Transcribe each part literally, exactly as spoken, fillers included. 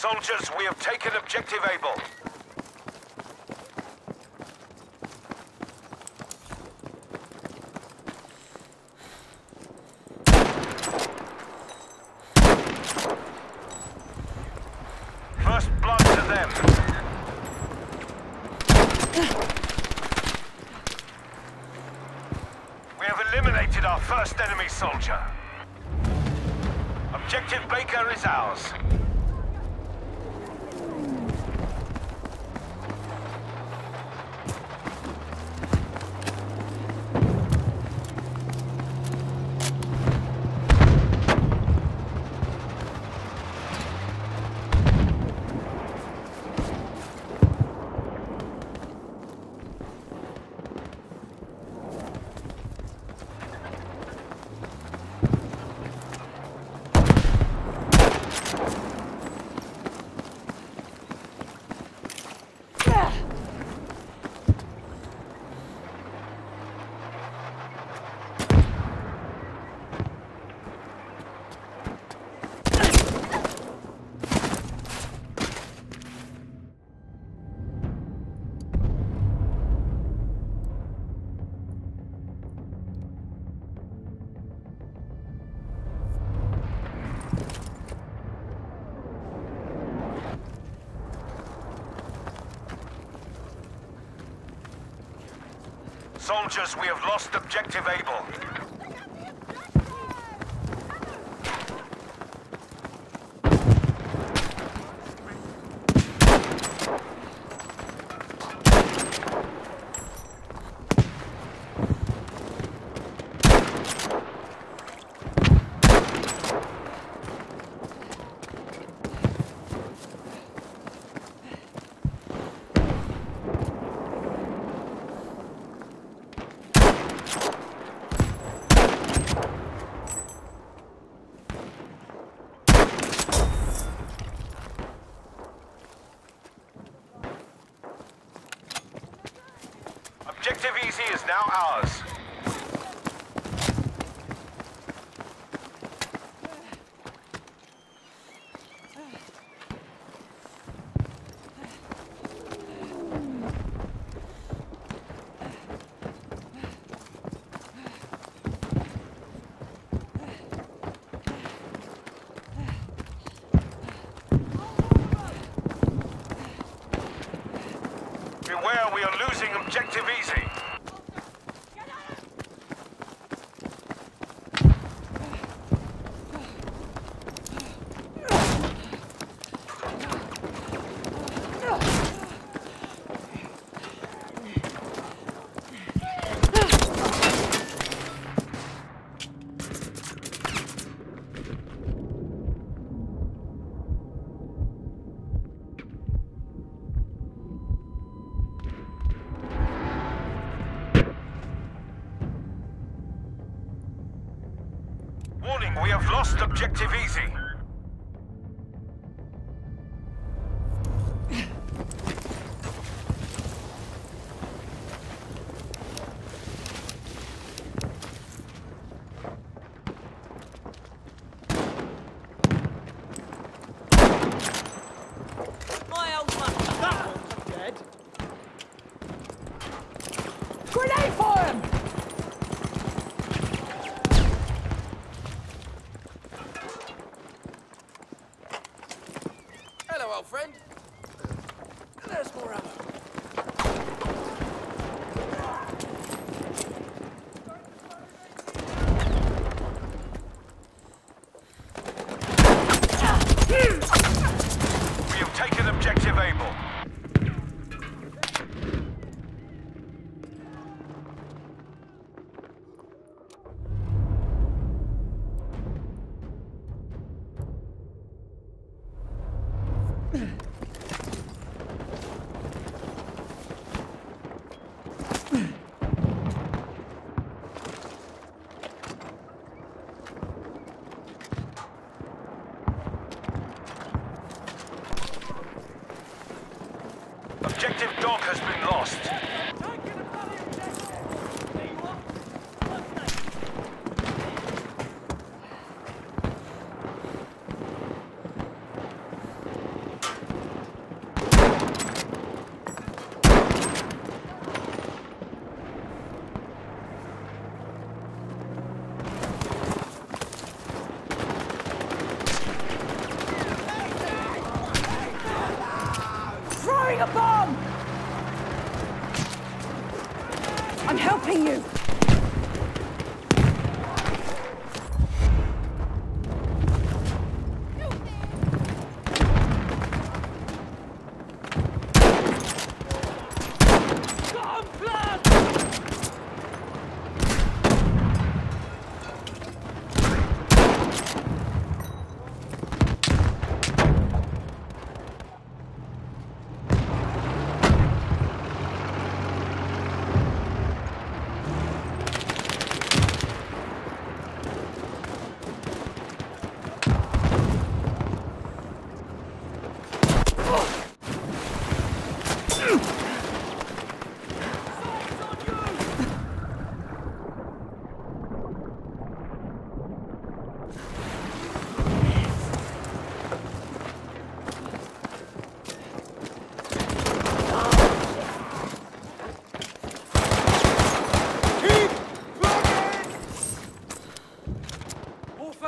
Soldiers, we have taken objective Able. First blood to them. We have eliminated our first enemy soldier. Objective Baker is ours. Soldiers, we have lost objective Able. Objective Easy is now ours. Beware, we are losing Objective Easy. Warning, we have lost Objective Easy. My old man, that one's dead. Grenade for him! Hello, old friend. There's more ammo. We have taken Objective Able. Objective Dock has been lost.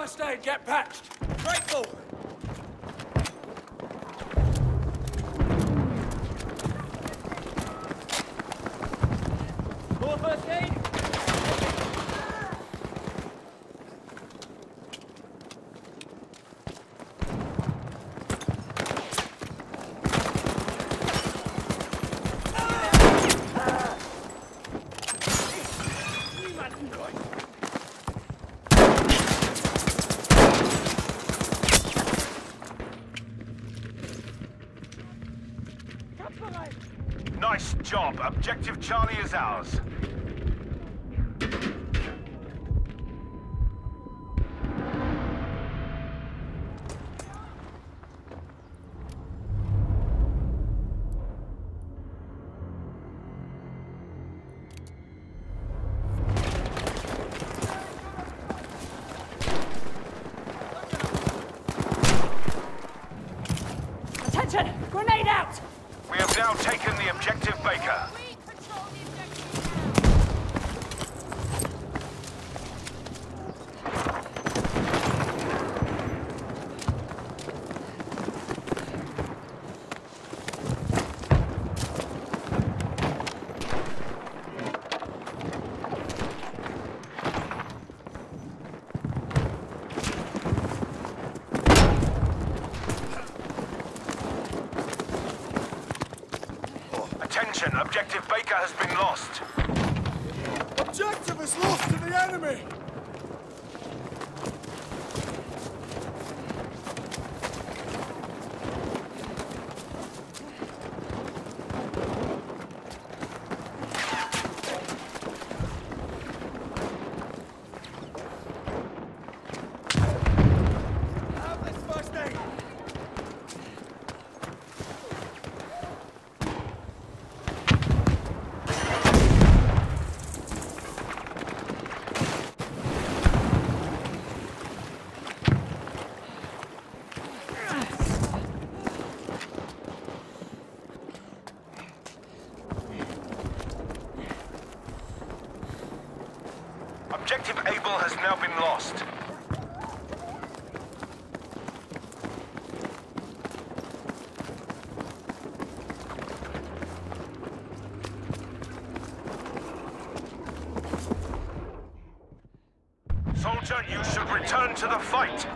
first aid, get patched. Grateful. More first aid? Nice job. Objective Charlie is ours. Attention! Grenade out! We have now taken the objective Baker. We control the objective now. Attention, objective Baker has been lost. Objective is lost to the enemy. Have this first aid. Objective Able has now been lost. Soldier, you should return to the fight.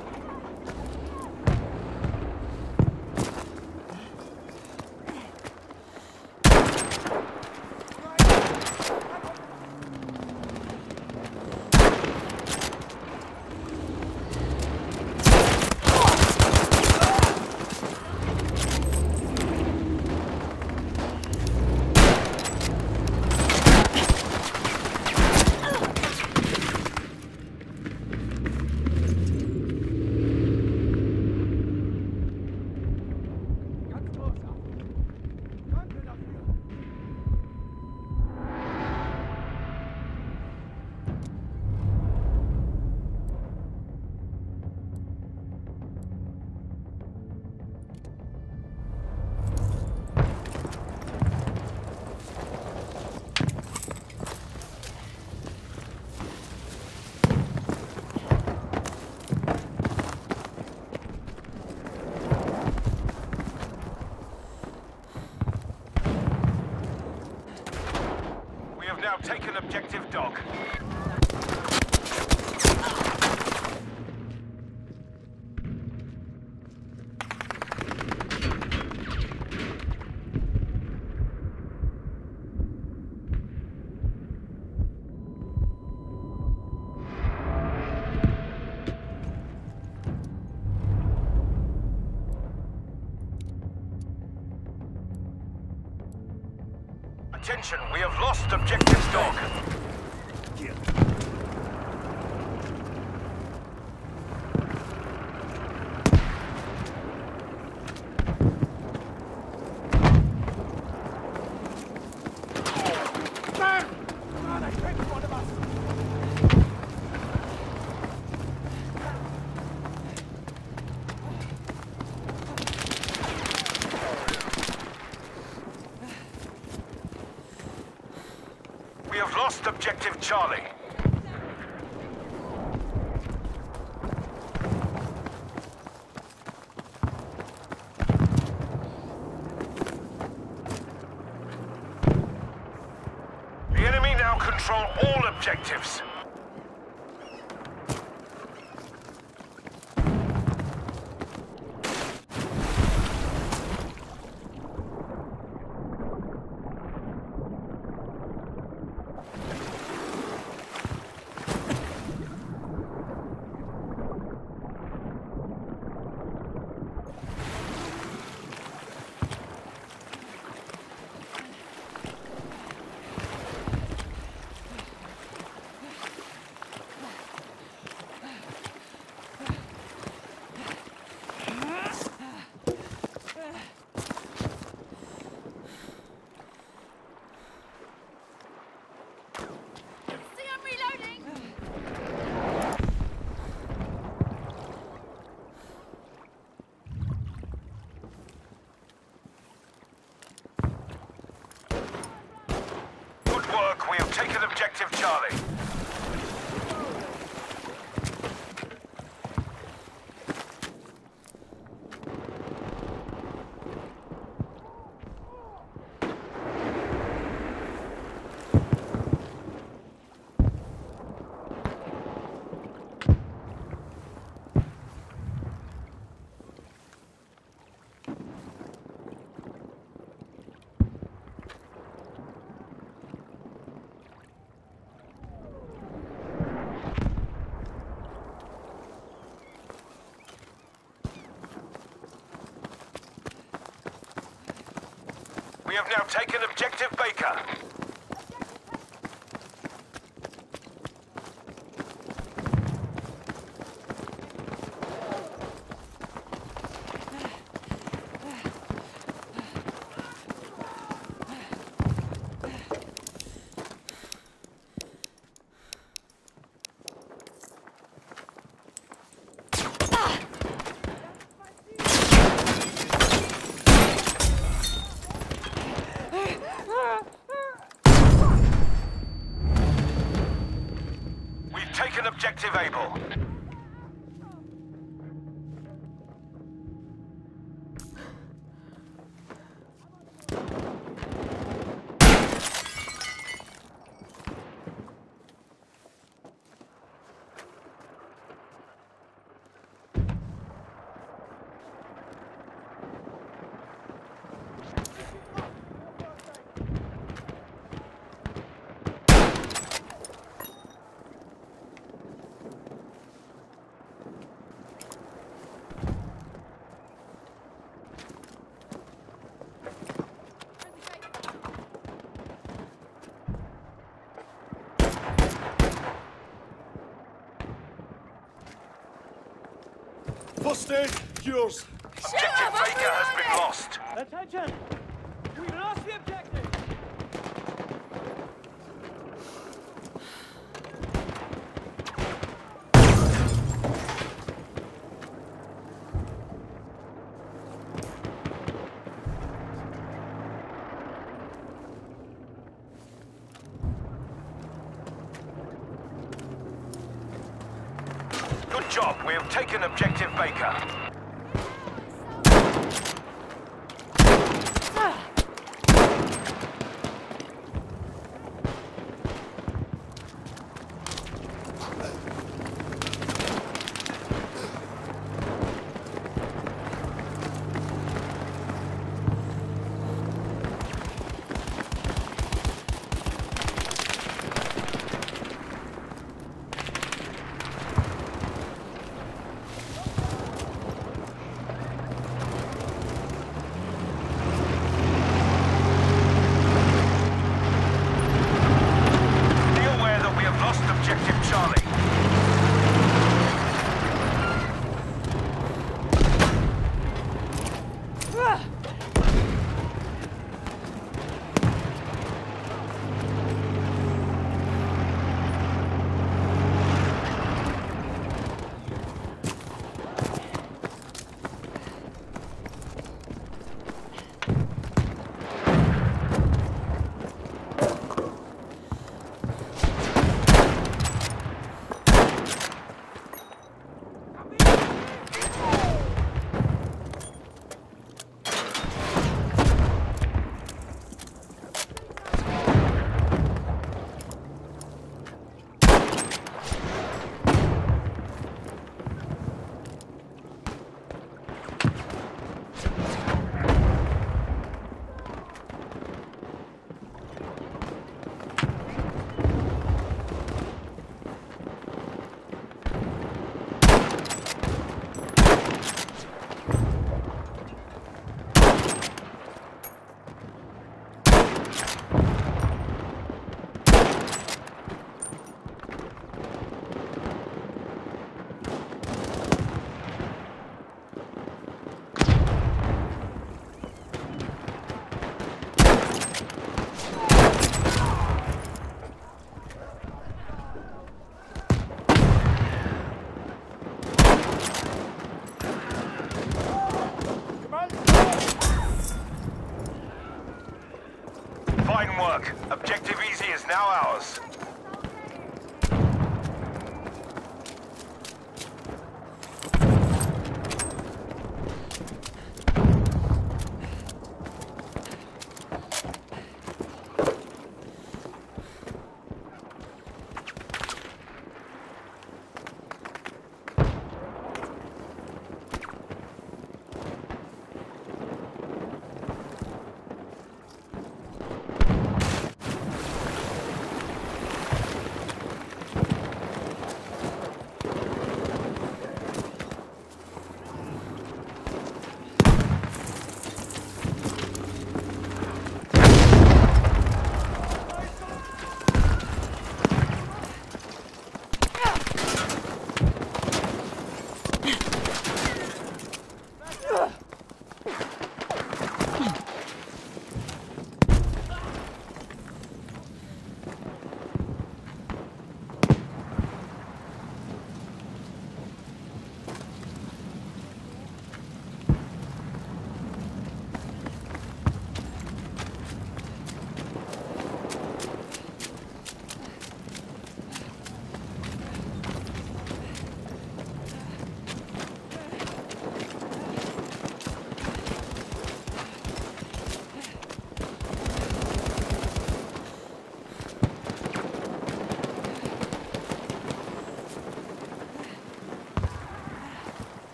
We have now taken objective Dog. Attention, we have lost objective Dog. We have lost objective Charlie. objectives. See, I'm reloading. Good work. We have taken objective Charlie. We have now taken objective Baker. We've taken objective Able. First aid, yours. Objective Baker has been lost. Attention! We lost the objective! Good job. We have taken objective Baker.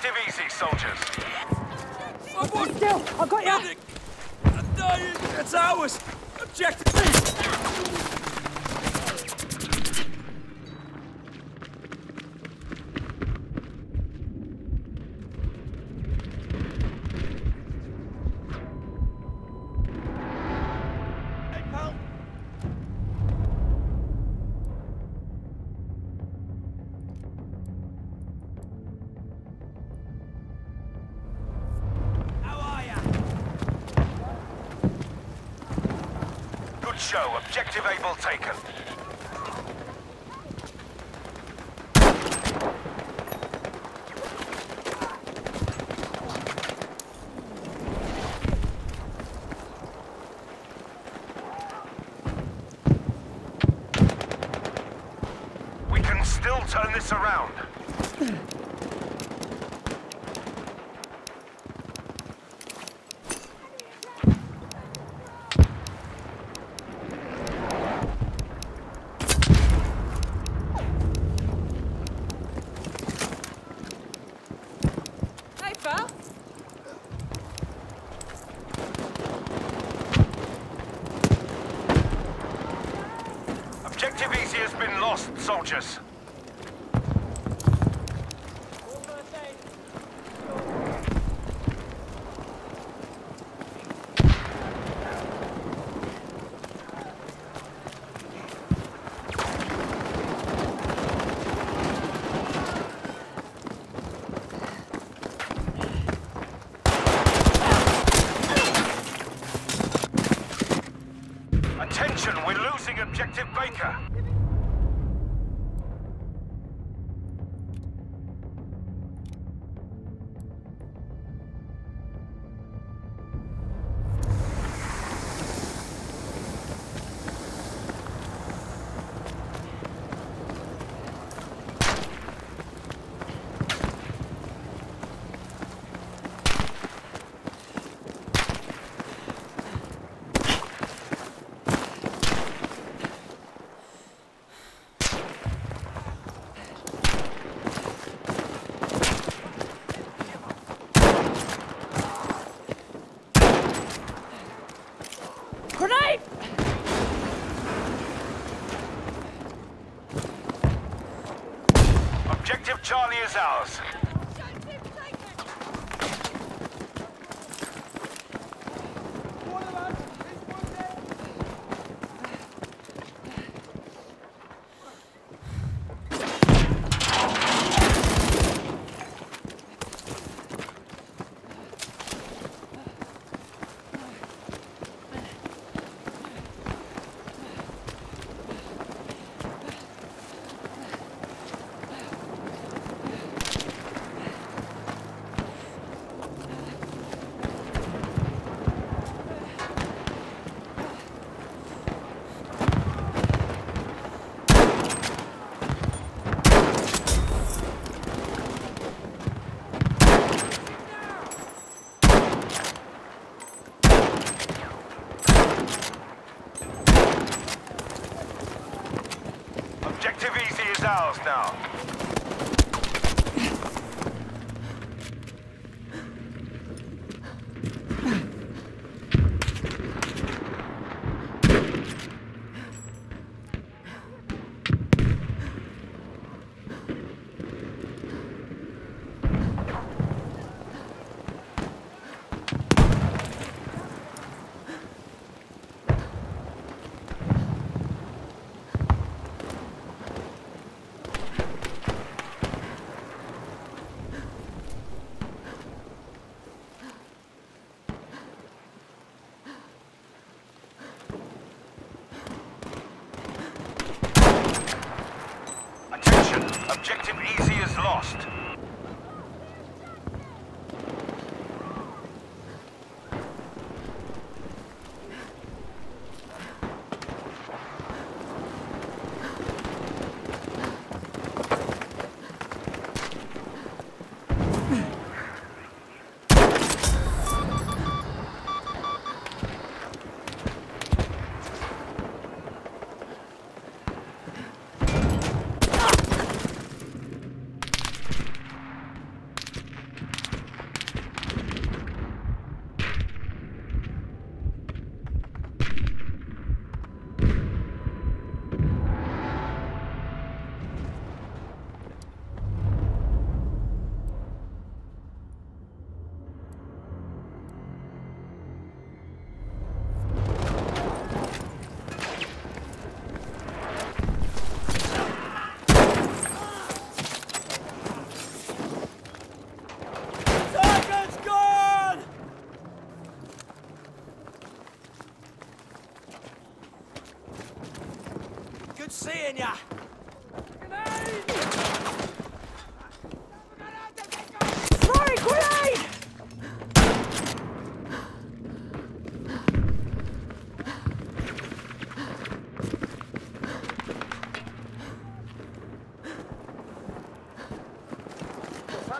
Objective easy, soldiers. Someone still! I got you! Medic! I'm dying! That's ours! Objective! Hey, pal! How are ya? Good show. Objective able taken. We can still turn this around. Hey, pal. Objective easy has been lost, soldiers. All first aid. Attention, we're losing Objective Baker. Grenade! Objective Charlie is ours. Objective taken! One of us is wounded!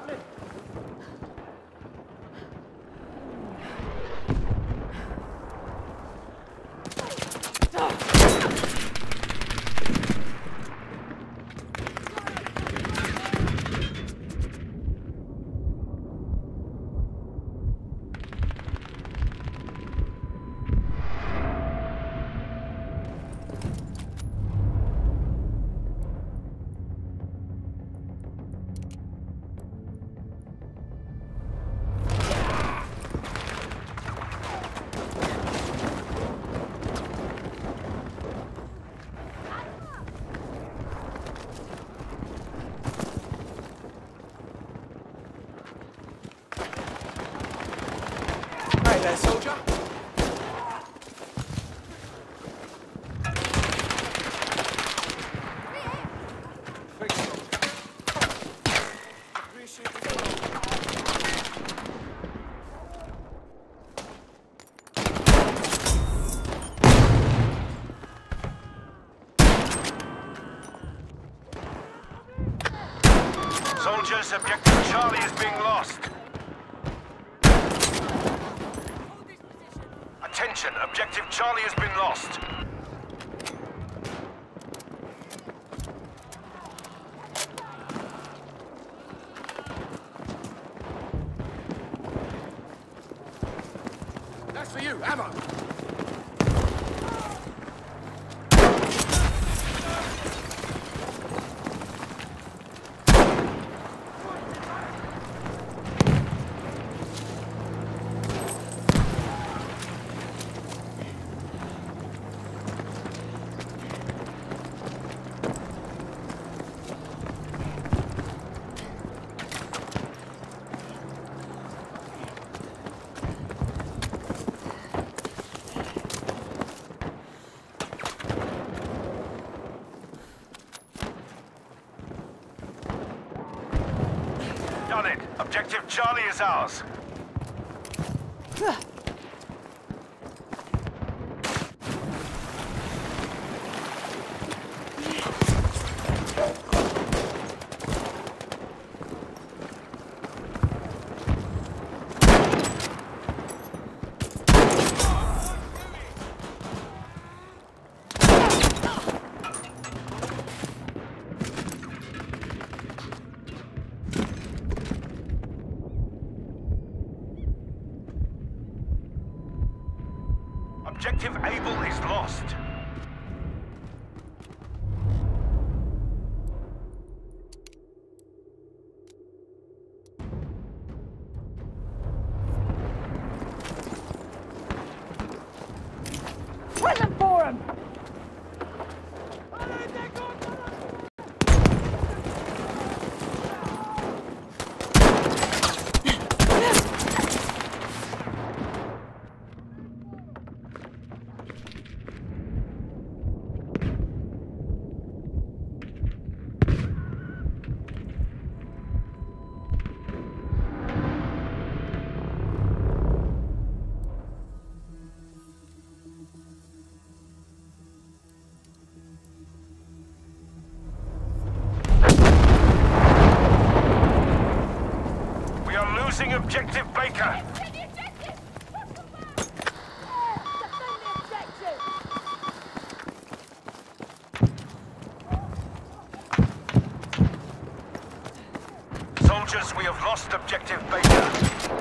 Hey there, soldier. Thanks, soldier. Appreciate it. Soldiers, objective Charlie is being lost. Attention, objective Charlie has been lost. That's for you, ammo. Done it. Objective Charlie is ours. Objective Able is lost. Run them for him! We are losing Objective Baker. Defend the objective! Defend the objective! Soldiers, we have lost Objective Baker.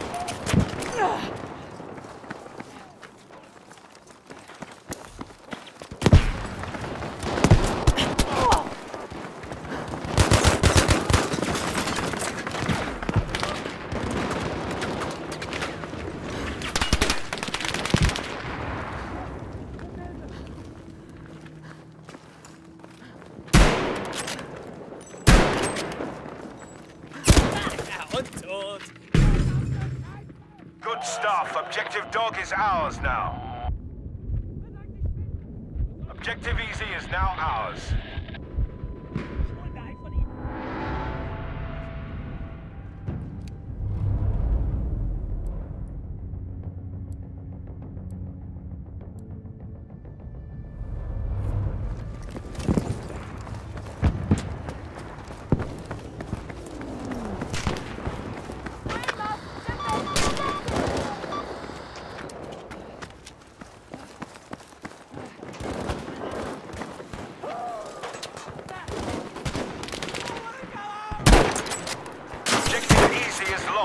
Good stuff. Objective Dog is ours now. Objective Easy is now ours.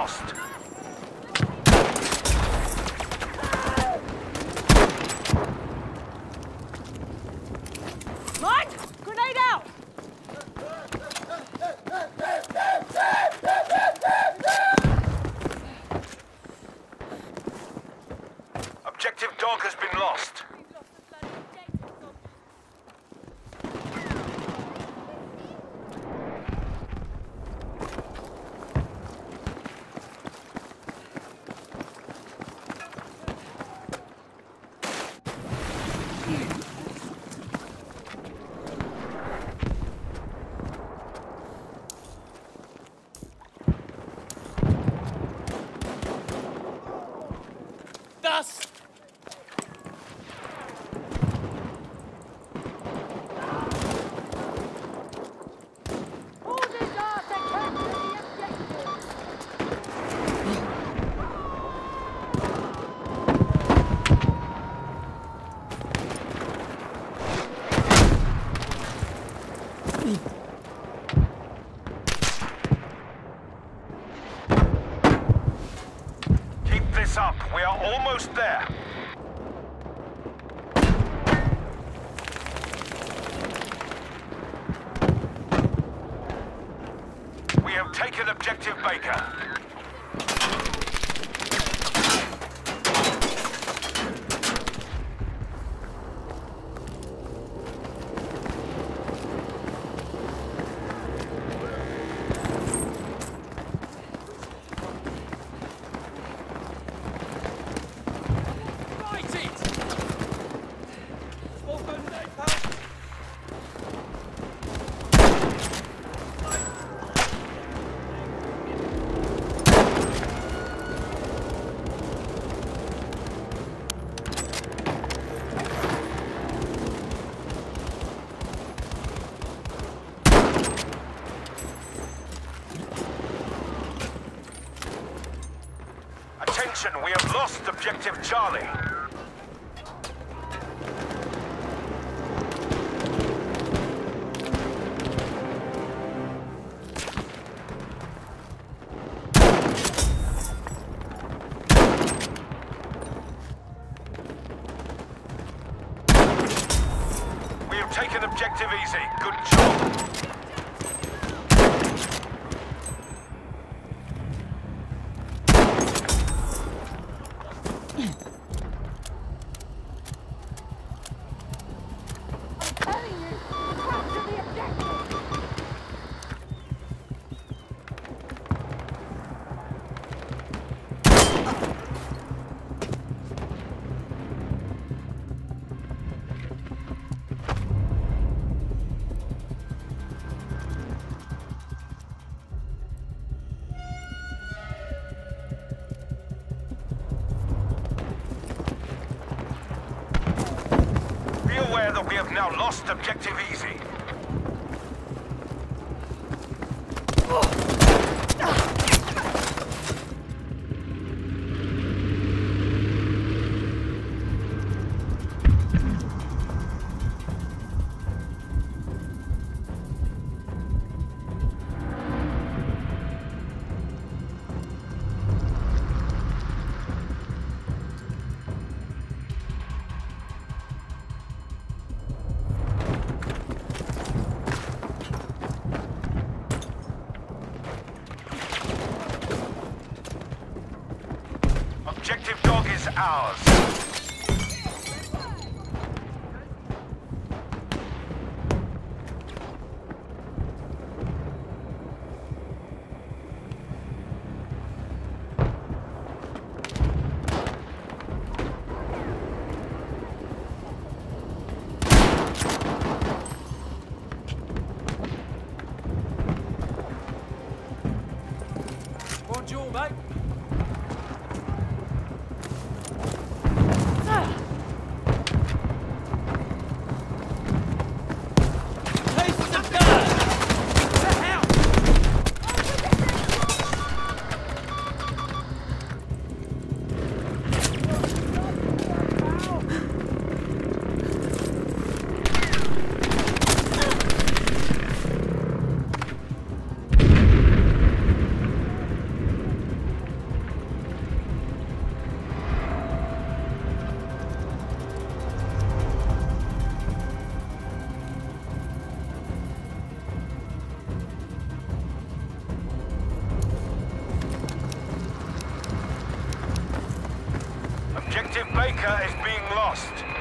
lost. Mine! Grenade out! Objective dog has been lost. Dust! Orders are to capture the objective! Keep this up. We are almost there. We have taken Objective Baker. Right it! Small grenade, pal. Attention, we have lost Objective Charlie. We have taken Objective Easy. Good job. I'm telling you, capture the objective! Be aware that we have now lost Objective Easy. Objective dog is ours. Bonjour, mate. Pieces of dirt! The hell? Objective Baker is being lost.